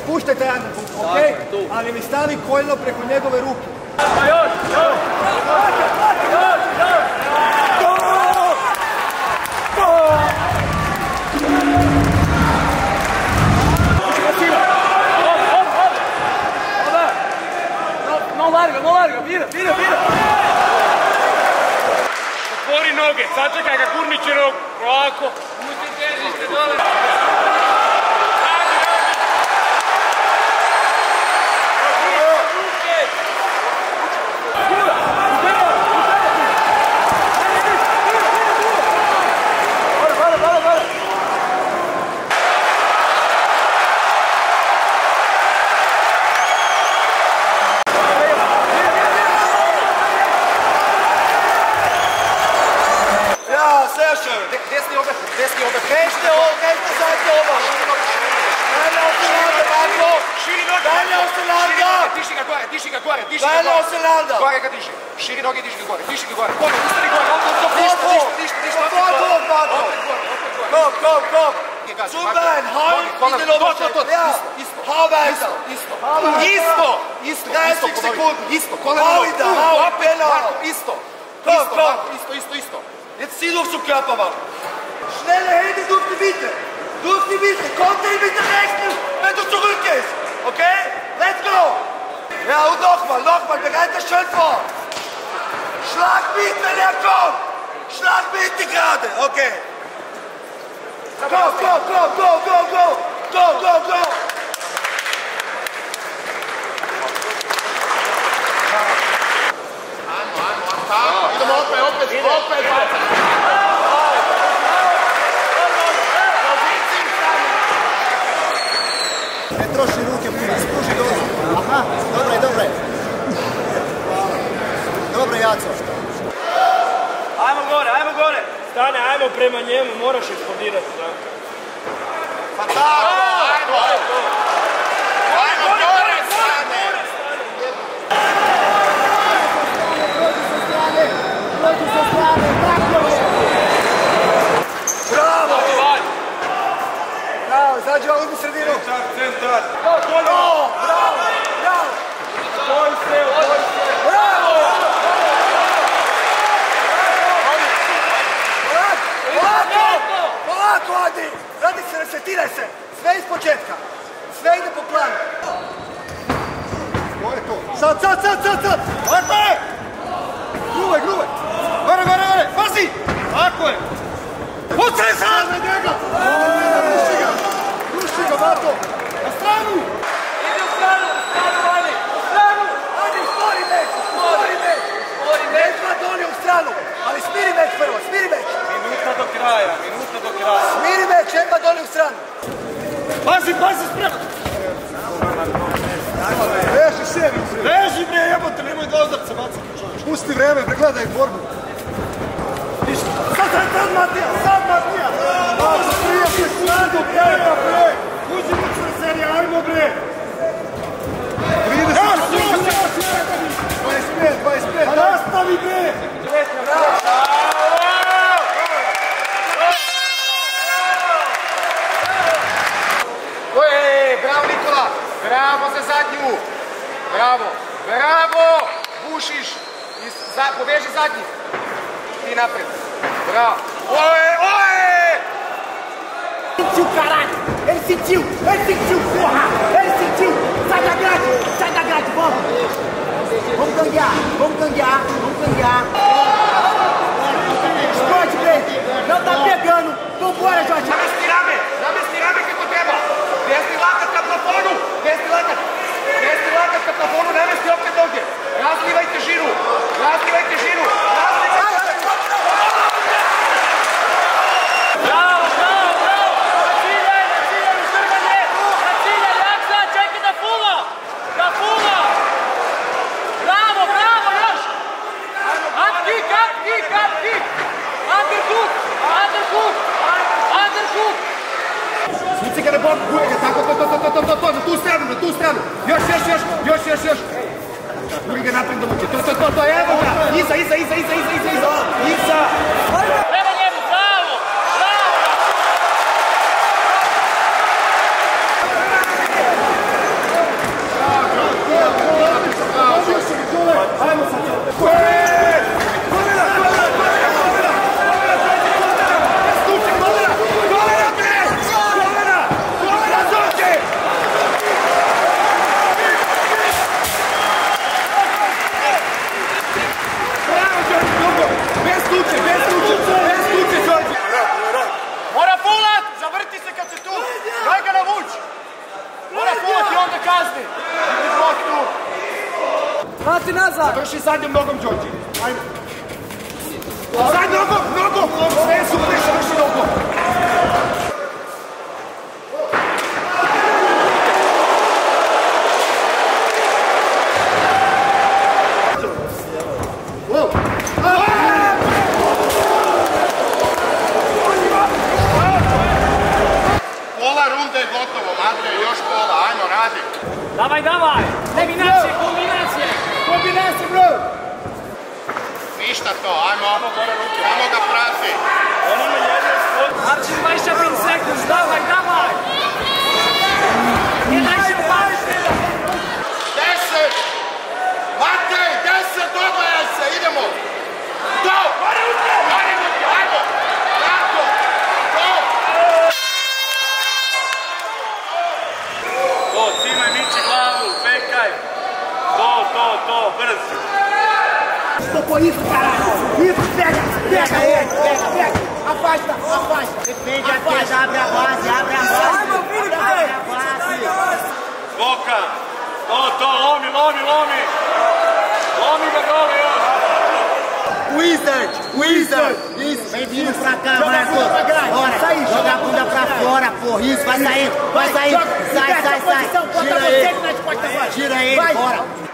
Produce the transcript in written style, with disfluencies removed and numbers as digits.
puštaj taj underhook, okej? Ali mi stavi koljeno preko njegove ruke. No larga, mira. Otvori noge, sačekaj ga, gurniće nogu, ovako. Pusti težište dole. Desni obrat. Krešte zadnje obrat. Dalje Oselanda. Diši ga gore. Dalje Oselanda. Gore ga diši. Širi noge, diši ga gore. Gore, ustani gore. Ništa. Kom. Zubein, halv, idel obršet. Isto. 30 sekundi. Isto. Koleno. Isto. Jetzt zieh auf zum Körper, Mann. Schnelle Hände durch die Mitte. Konter ihn mit der rechten, wenn du zurückgehst. Okay? Let's go. Ja, und nochmal. Bereit das schön vor. Schlag mit, wenn er kommt. Schlag mit gerade. Okay. Go. Opet, Ne troši ruke, spruži dozu. Aha, dobro je. Dobro, Jaco. Ajmo gore. Stane, ajmo prema njemu, moraš eksplodirati. Pa tako, ajmo gore, Stane. Prođi sa strane, tako je. Bravo, izađi ovdje u sredinu. Centar. Bravo. Boj se. Bravo. Polako, Adi. Radi se, resetiraj se. Sve iz početka. Sve ide po planu. Ovo je to. Sad. Lako je. Gruvaj. Gore. Pazi. Tako je. Pucaj sad na njega. Ruši ga, Mato. Na stranu. Ide u stranu, vani. U stranu. Adi, stvori meč. Nećma dolje u stranu. Ali smiri meč prvo. Minuta do kraja. Smiri meč, Emma dolje u stranu. Pazi, spremno. Veži bre, jebote, nemoj da udarca bacati čovječ. Pusti vreme, pregledaj borbu. Sad Matija. Prijatelj, snadu, prema bre. Uđimo čvrst serija, ajmo bre. 30 sekundi. 25. Nastavi bre. Bravo Nikola, bravo za zadnju. Bravo. Bušiš. Poveži zadnji. Ti napred. Bravo. Oje! Sentiu, caralho! Ele sentiu, porra! Ele sentiu! Sai da grade, vamos! Vamos ganhar! Explode, Brady! Não tá pegando! Vambora, Jorge! Namesti rame kako treba! Desni lakat ka plafonu! Namesti opet noge! Razlivajte žiru! Bravo! Čekaj da fula! Bravo, još! Up kick! Underhook! Svici ga na bok, guje ga, tako, na tu stranu! Još! Guri ga napred da muče, to, evo ga! Iza! Prema njemu, bravo! kazni. Vidi blok tu. Vrati nazad. Završi zadnjom nogom, Đorđe. Ajde. Zadnjom nogom. Sve je super, završi nogom. Pola runde je gotovo, Matej, još pola, ajmo, radi. Davaj, davaj. Kombinacije, kombinacije. Kombinacije, bro. Ništa to, ajmo, samo ga prati. Marcin, 25 sekund, davaj, davaj. Nie daj się upaść. 10! Matej, 10, dogledaj se, idemo! Do! Ajmo! Jako! Do! To, cimaj, miči glavu, pekaj. To, brz. Tocou isso, caralho! Isso, pega ele! Afasta! Defende a testa, abre a base! Ai, meu filho, vai. Boka. To, lomi. Lomi ga dole još. Wizard! Isso, vem vindo pra cá, Marcos! Bora! Joga a bunda pra fora, porra! Isso, vai saindo! Sai! Gira ele! Bora!